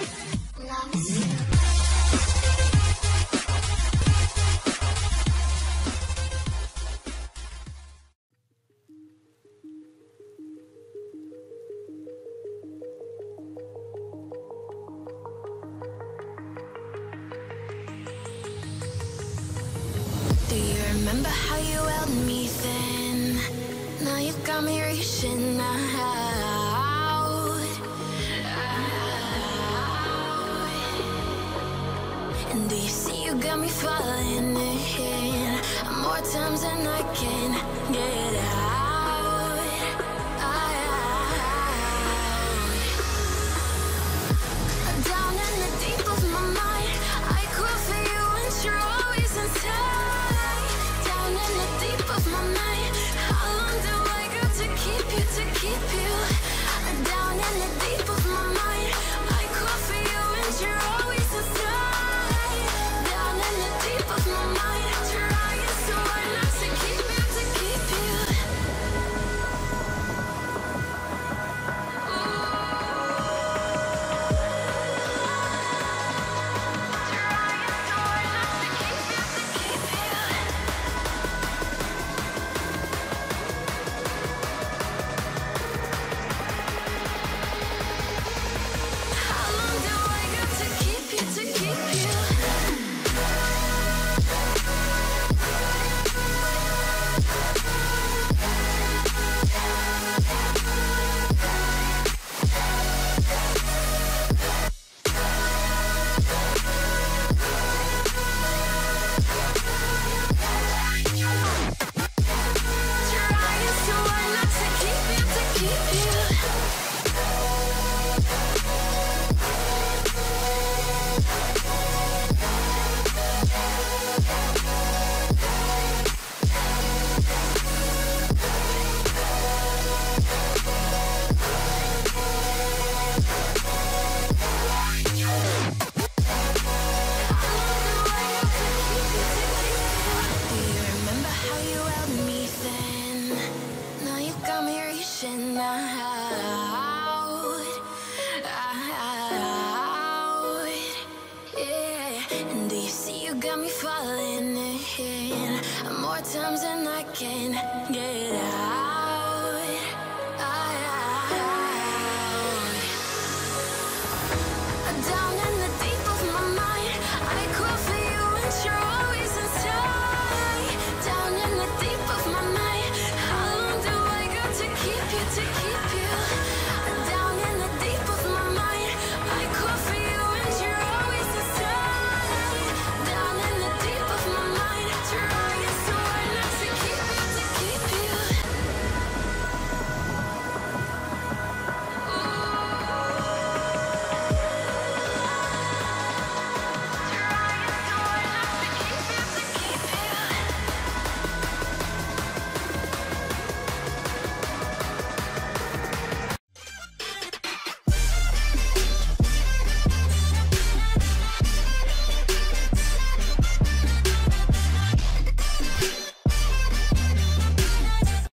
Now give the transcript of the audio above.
Do you remember how you held me then? Now you got me reaching out. And do you see you got me falling in more times than I can get out? Down in the deep of my mind, I call for you and you're always inside. Down in the deep of my mind, how long do I got to keep you, to keep you? Down in the deep of my mind, I call for you and you're always inside. Down in the deep of my mind, trying so hard not to keep you, to keep you. How long do I got to keep you, to keep you? Trying so hard not to keep you, to keep you. Do you remember how you held me then? Now you got me reaching out. Yeah. And do you see you got me falling in more times than I can get out?